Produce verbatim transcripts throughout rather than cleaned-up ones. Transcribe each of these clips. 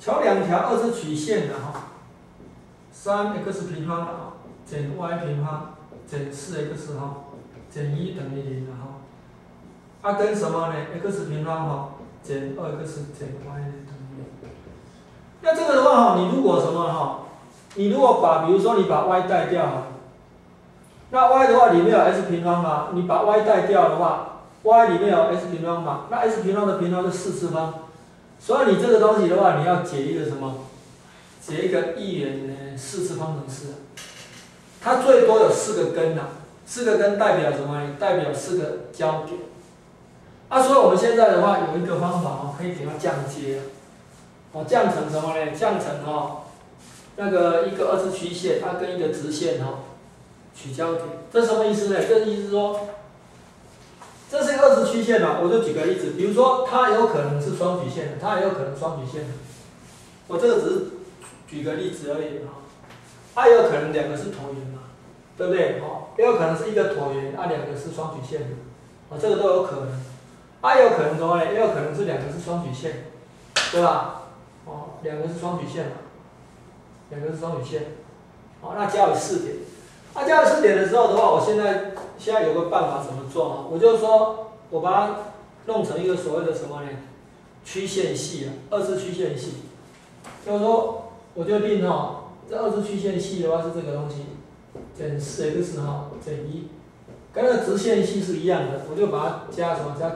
求两条二次曲线的哈，三 x 平方的哈减 y 平方减四 x 哈减一等于零的哈，啊跟什么呢 ？x 平方哈减二 x 减 y 呢等于零。那这个的话哈，你如果什么哈，你如果把比如说你把 y 带掉哈，那 y 的话里面有 x 平方嘛，你把 y 带掉的话 ，y 里面有 x 平方嘛，那 x 平方的平方是四次方。所以你这个东西的话，你要解一个什么？解一个一元的四次方程式。它最多有四个根呐、啊，四个根代表什么？代表四个交点。啊，所以我们现在的话有一个方法哦，可以给它降阶，哦，降成什么呢？降成哦，那个一个二次曲线，它跟一个直线哦，取交点。这什么意思呢？这意思是说。这是一个二次曲线嘛，我就举个例子，比如说它有可能是双曲线的，它也有可能双曲线的。我这个只是举个例子而已啊。它也有可能两个是椭圆嘛，对不对？哦，也有可能是一个椭圆，啊两个是双曲线的，啊这个都有可能。啊也有可能什么呢？也有可能是两个是双曲线，对吧？哦，两个是双曲线嘛，两个是双曲线，好，那加以四点。那加以四点的时候的话，我现在现在有个办法怎么做啊？我就说我把它弄成一个所谓的什么呢？曲线系啊，二次曲线系。就是说，我就定哈，这二次曲线系的话是这个东西，减四 x 哈减一，跟那个直线系是一样的，我就把它加什么？加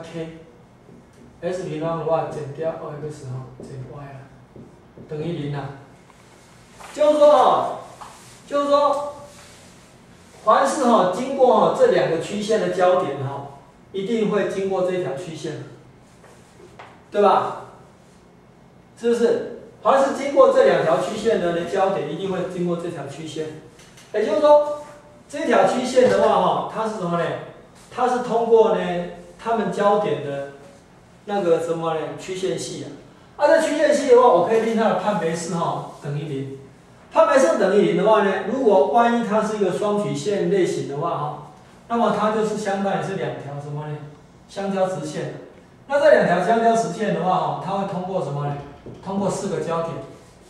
k，s 平方的话减掉二 x 哈减 y 啊，等于零啊。就是说哈，就是说。凡是哈经过哈这两个曲线的交点哈，一定会经过这条曲线，对吧？是不是？凡是经过这两条曲线的交点，一定会经过这条曲线。也就是说，这条曲线的话哈，它是什么呢？它是通过呢它们交点的那个什么呢曲线系啊。啊，这曲线系的话，我可以令它的判别式哈等于零。判别式等于零的话呢，如果万一它是一个双曲线类型的话哈，那么它就是相当于是两条什么呢？相交直线。那这两条相交直线的话哈，它会通过什么呢？通过四个交点。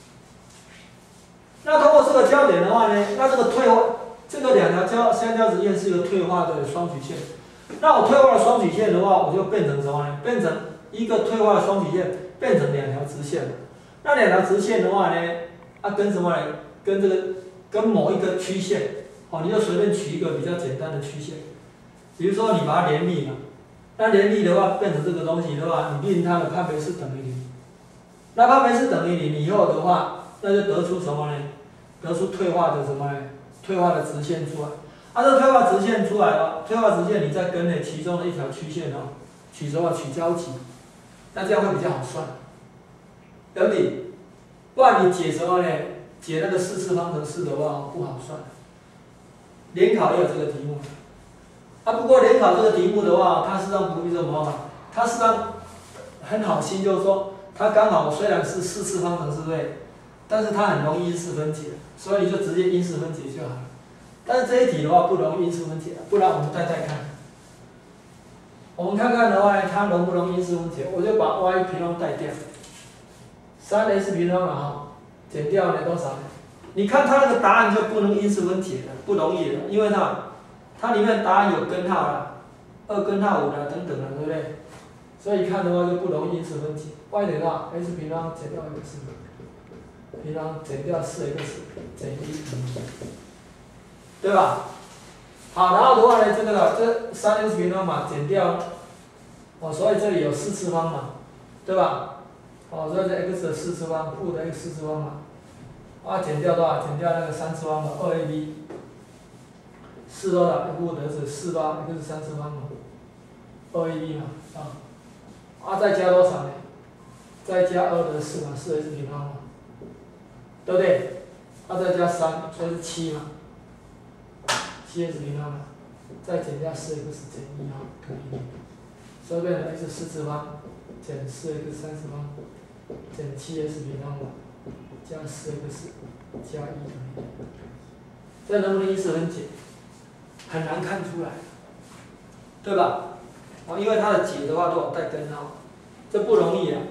那通过四个交点的话呢，那这个退化，这个两条交相交直线是一个退化的双曲线。那我退化的双曲线的话，我就变成什么呢？变成一个退化的双曲线变成两条直线。那两条直线的话呢？啊，跟什么呢？跟这个跟某一个曲线，哦，你就随便取一个比较简单的曲线，比如说你把它联立嘛，那联立的话变成这个东西的话，你令它的判别式等于零，那判别式等于零以后的话，那就得出什么呢？得出退化的什么呢？退化的直线出来。啊，这退化直线出来了，退化直线你再跟呢其中的一条曲线哦，取什么？取交集，那这样会比较好算，有理。不然你解什么呢？解那个四次方程式的话不好算。联考也有这个题目，啊，不过联考这个题目的话，它实际上不是什么，它实际上很好心，就是说它刚好虽然是四次方程式对，但是它很容易因式分解，所以你就直接因式分解就好了。但是这一题的话不容易因式分解，不然我们再再看。我们看看的话，它容不容易因式分解？我就把 y 平方带掉。三 x 平方了哈，减掉呢多少呢？你看它那个答案就不能因式分解了，不容易了，因为它它里面答案有根号啦，二根号五啦等等啦，对不对？所以看的话就不容易因式分解。y 等于多少 ？x 平方减掉 x 平方减掉四 x 减一，对吧？好，然后的话呢，这个这三 x 平方嘛减掉，哦，所以这里有四次方嘛，对吧？哦，所以这 x 的四次方，负的 x 四次方嘛，啊，减掉多少？减掉那个三次方嘛，二 a b， 四多少？负的是四八 x 三次方嘛，二 a b 嘛，啊，啊再加多少呢？再加二的四嘛，四 x 平方嘛，对不对？啊再加三，所以是七嘛，七 x 平方嘛，再减掉四 x 减一嘛，等于零，所以变成 x 四次方减四 x 三次方。减七 x 平方嘛，加四 x 加一等于零，这能不能因式分解？很难看出来，对吧？哦，因为它的解的话都有带根号，这不容易啊。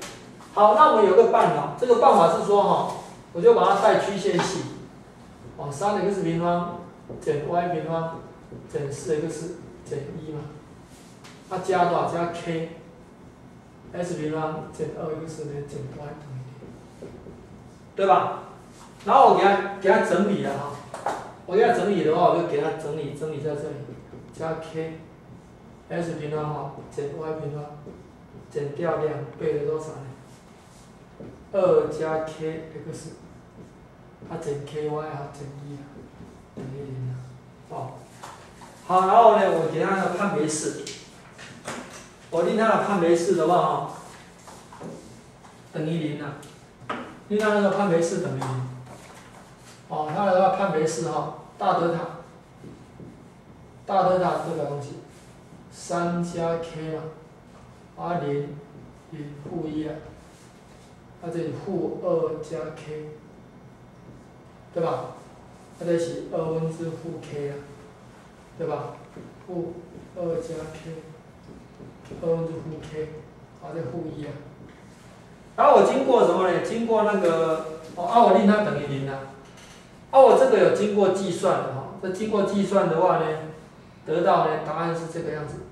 好，那我们有个办法，这个办法是说哈，我就把它带曲线系，哦，三 x 平方减 y 平方减四 x 减一嘛，它加多少？加 k s 平方减二 x 呢减 y 等于零，对吧？然后我给它给它整理了哈，我给它整理的话，我就给它整理整理在这里，加 k s 平方哈减 y 平方减掉两倍的多少呢？二加 k x， 它减 ky 啊减一啊，等于零啊，哦，好，然后呢，我给它的判别式，我令它的判别式的话哈，等于零啊，令它那个判别式等于零，哦，它的话判别式哈，大德塔，大德塔这个东西，三加 k 嘛，啊零零负一啊。它这里负二加 k， 对吧？它这里二分之负 k 啊，对吧？负二加 k， 二分之负 k， 啊，这负一啊。然后我经过什么呢？经过那个哦，啊，我令它等于零啊。啊，我这个有经过计算的哈，这经过计算的话呢，得到呢答案是这个样子。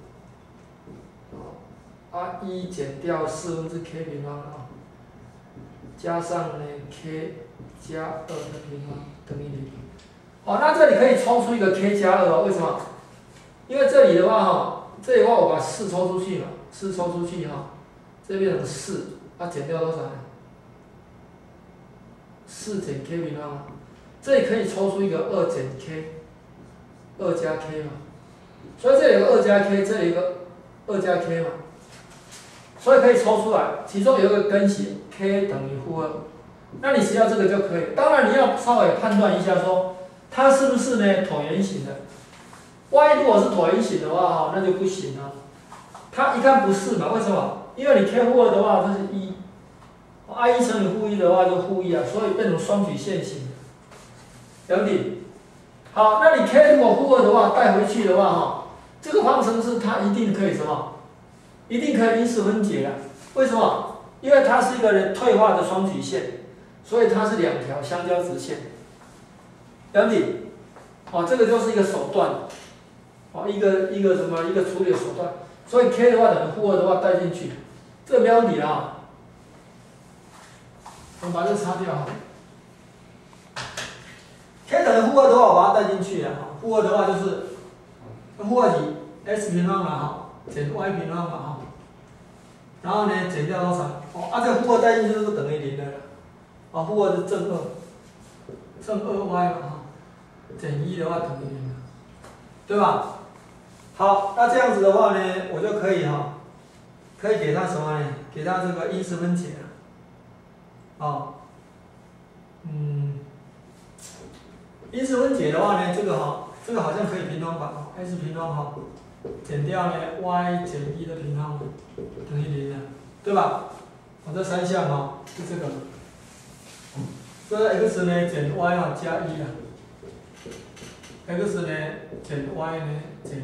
啊，一减掉四分之 k 平方啊。加上呢 k 加二的平方等于零。好，那这里可以抽出一个 k 加二哦，为什么？因为这里的话哈，这里的话我把四抽出去嘛，四抽出去哈，这变成四，它减掉多少呢？四减 k 平方，这里可以抽出一个二减 k， 二加 k 嘛，所以这里有个二加 k， 这里有个二加 k 嘛。所以可以抽出来，其中有一个根型 k 等于负二，那你只要这个就可以。当然你要稍微判断一下说，它是不是呢椭圆形的 ？y 如果是椭圆形的话哈，那就不行啊。它一看不是嘛？为什么？因为你 k 负二的话，这是一 ，i 一乘以负一的话就负一啊，所以变成双曲线型的，了解？好，那你 k 如果负二的话，带回去的话哈，这个方程式它一定可以什么？一定可以因式分解的，为什么？因为它是一个退化的双曲线，所以它是两条相交直线。了解？哦，这个就是一个手段，哦，一个一个什么一个处理的手段。所以 k 的话等于负二的话带进去，这个没问题啊。我们把这个擦掉哈。k 等于负二的话，我把它带进去了哈。负二的话就是负二级 s 平方嘛哈。减 y 平方嘛哈，然后呢减掉多少？哦，啊这个负二带进去就是等于零的了，啊负二是正二，正二 y 嘛哈，减一的话等于零，对吧？好，那这样子的话呢，我就可以哈，可以给它什么呢？给它这个因式分解了，啊，嗯，因式分解的话呢，这个哈，这个好像可以平方法 ，s 平方哈。减掉呢 y 减一的平方等于零了，对吧？我这三项哈是这个，这 x 呢减 y 啊加一啊 ，x 呢减 y 呢减，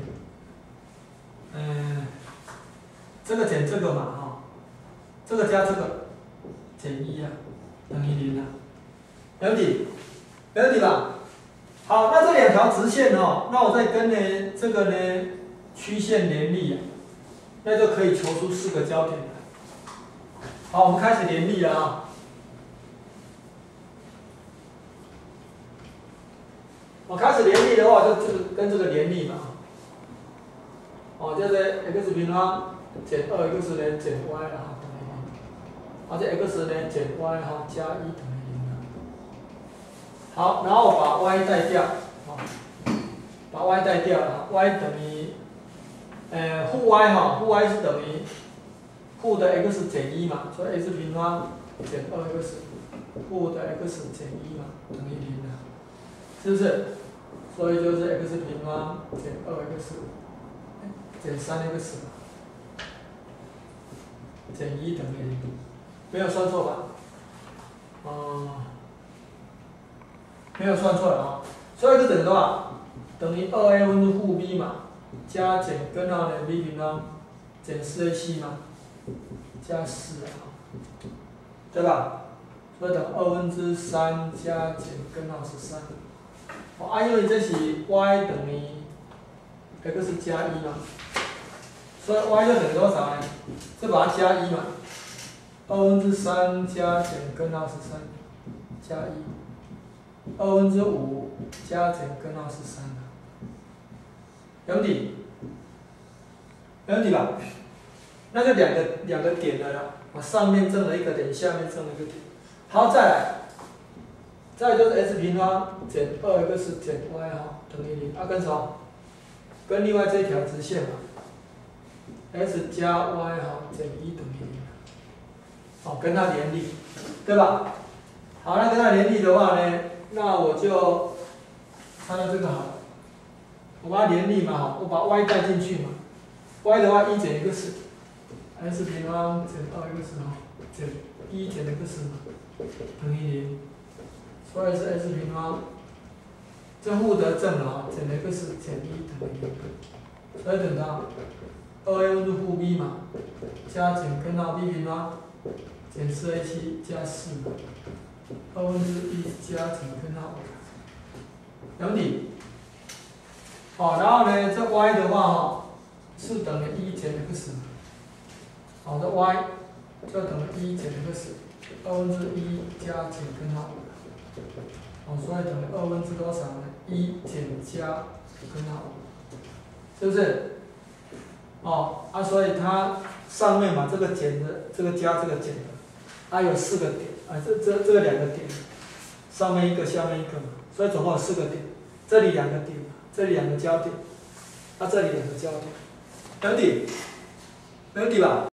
嗯，这个减这个嘛哈，这个加这个减一啊等于零啊，了解？了解吧？好，那这两条直线哈，那我再跟呢这个呢。曲线联立啊，那就可以求出四个交点来。好，我们开始联立了啊。我开始联立的话，就这个跟这个联立嘛。哦，就是 x 平方减二 x 呢减 y 啊等于零，而且 x 呢减 y 哈加一等于零了。好，然后把 y 带掉，啊，把 y 带掉了 ，y 等于。呃，负 y 哈，负 y 是等于负的 x 减一嘛，所以 x 平方减二 x 负的 x 减一嘛，等于零了，是不是？所以就是 x 平方减二 x 减三 x 减一等于零，没有算错吧？嗯，没有算错了啊。所以这等于多少？等于二 a 分之负 b 嘛。加减根号的 b 平方减四 a c 嘛，加四啊， 对吧？所以等二分之三加减根号十三。哦，啊，因为这是 y 等于 x 加一嘛，所以 y 就等于多少呢？就把它加一嘛，二分之三加减根号十三加一，二分之五加减根号十三，有问题？有问题吧？那就两个两个点了啦，我上面正了一个点，下面正了一个点。好，再来，再来就是 x 平方减二 x 减 y 哈等于零，啊跟什么？跟另外这一条直线嘛 ，x 加 y 哈减一等于零，好，跟它联立，对吧？好，那跟它联立的话呢，那我就看到这个好了，我把它联立嘛，好，我把 y 带进去嘛 ，y 的话一减 x，x 平方减二 x 哈减一减 x 嘛，等于零，所以是 x 平方。这互得正了啊，减 x 减一等于零，所以等到二 a 分之负 b 嘛，加减根号 b 平方减四 a 七加四嘛，二分之一加减根号，有问题？好，然后呢，这 y 的话哈是等于一减 x， 好的 y 就等于一减 x， 二分之一加减根号。哦，所以等于二分之多少呢？一减加根号，是不是？哦，啊，所以它上面嘛，这个减的，这个加，这个减的，它有四个点，啊，这这这个两个点，上面一个，下面一个嘛，所以总共有四个点，这里两个点，这里两个交点，啊，这里两个交点，没问题，没问题吧？